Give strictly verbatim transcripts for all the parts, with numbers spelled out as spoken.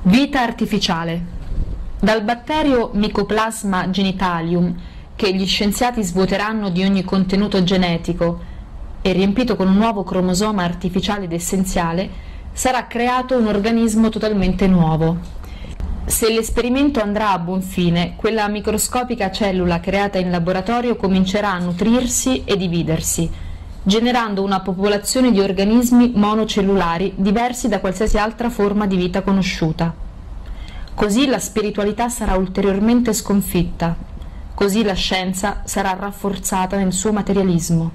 Vita artificiale. Dal batterio Mycoplasma genitalium, che gli scienziati svuoteranno di ogni contenuto genetico e riempito con un nuovo cromosoma artificiale ed essenziale, sarà creato un organismo totalmente nuovo. Se l'esperimento andrà a buon fine, quella microscopica cellula creata in laboratorio comincerà a nutrirsi e dividersi, generando una popolazione di organismi monocellulari diversi da qualsiasi altra forma di vita conosciuta. Così la spiritualità sarà ulteriormente sconfitta, così la scienza sarà rafforzata nel suo materialismo.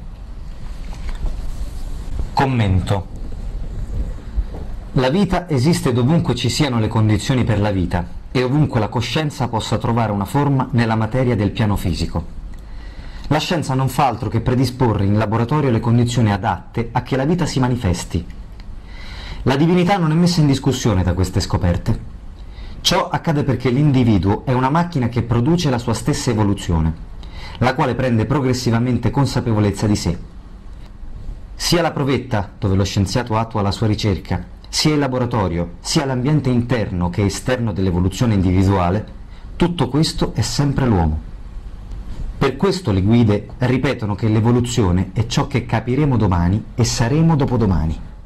Commento. La vita esiste dovunque ci siano le condizioni per la vita e ovunque la coscienza possa trovare una forma nella materia del piano fisico. La scienza non fa altro che predisporre in laboratorio le condizioni adatte a che la vita si manifesti. La divinità non è messa in discussione da queste scoperte. Ciò accade perché l'individuo è una macchina che produce la sua stessa evoluzione, la quale prende progressivamente consapevolezza di sé. Sia la provetta, dove lo scienziato attua la sua ricerca, sia il laboratorio, sia l'ambiente interno che esterno dell'evoluzione individuale, tutto questo è sempre l'uomo. Per questo le guide ripetono che l'evoluzione è ciò che capiremo domani e saremo dopodomani.